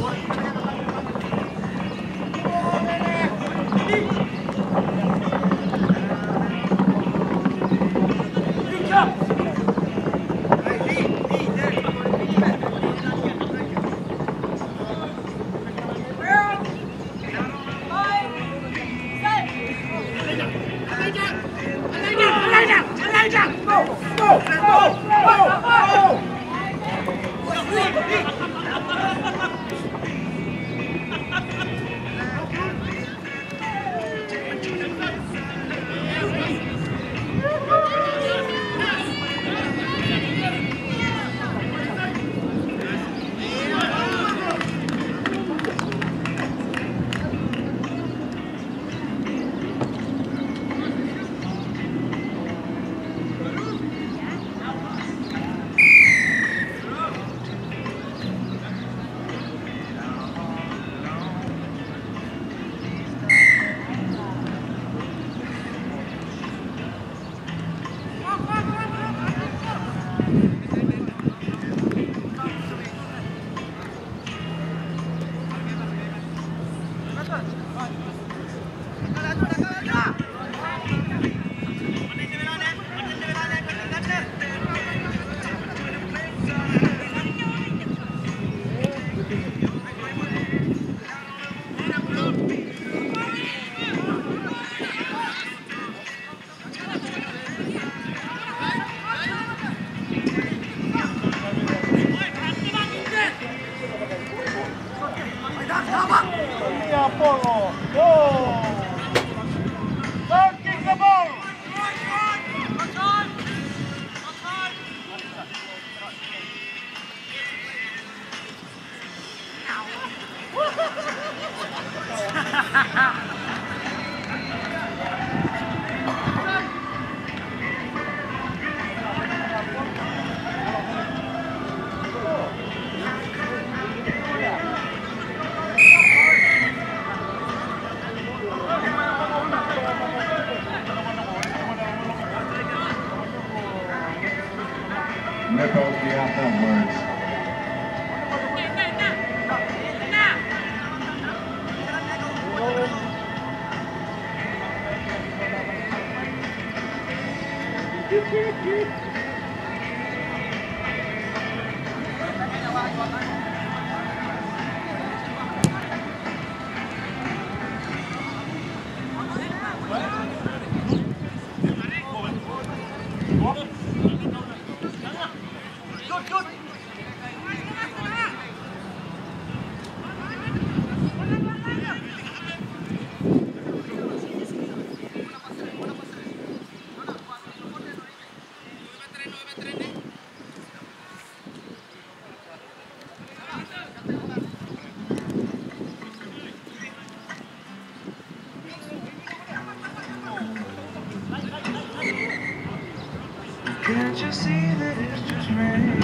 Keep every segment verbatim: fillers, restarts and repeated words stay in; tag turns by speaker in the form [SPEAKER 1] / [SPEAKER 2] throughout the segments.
[SPEAKER 1] Can't you see that it's just rain?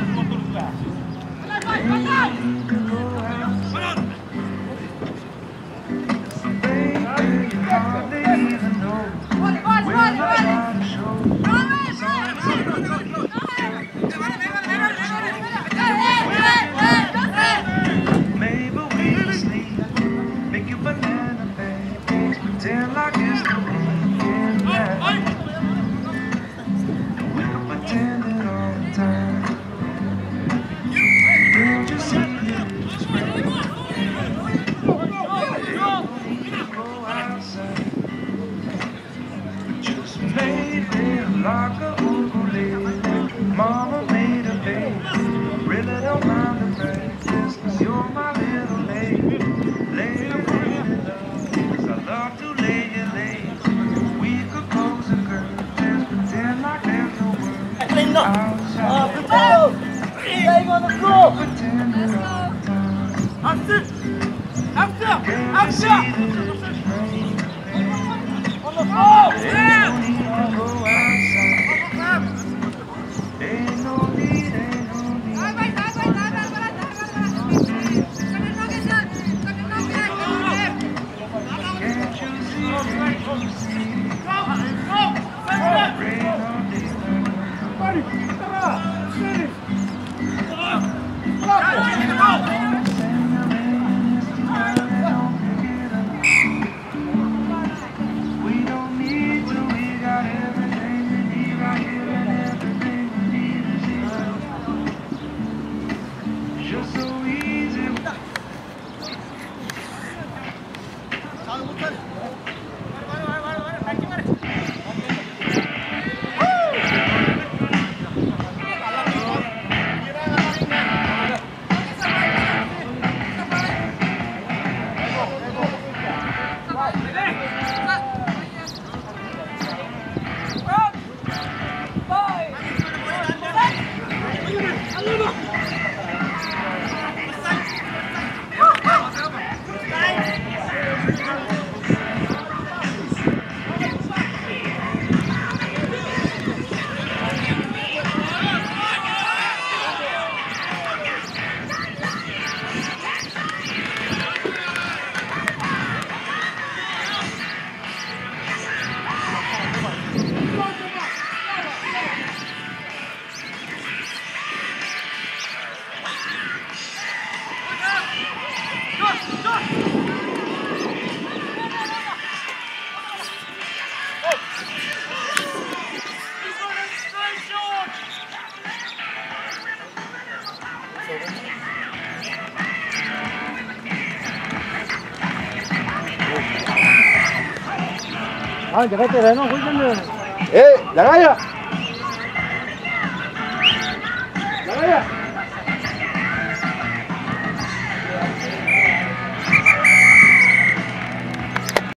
[SPEAKER 1] You can go outside. Baby, you hardly even know when I'm trying to show you. Maybe we can sleep, make you banana pancakes, pretend like it's the weekend night. Pretend it all the time. Can't you see it just rain? Go outside. Just made me like a ukulele. Mama made a baby. Really don't mind the practice, 'cause you're my little lady. Lay pretty love, 'cause I love to lay you lazy. We could close the curtains, pretend like there's no world.
[SPEAKER 2] Uh, prepare! Staying on the floor!
[SPEAKER 1] Let's go!
[SPEAKER 2] Action! Action! Action! On the floor! Yeah!
[SPEAKER 1] Ain't no need, ain't no need. Can't you see, can't you see? Rain on these Come on!
[SPEAKER 2] 아, 내가 때려놓고 있는데.
[SPEAKER 3] 에 나가요.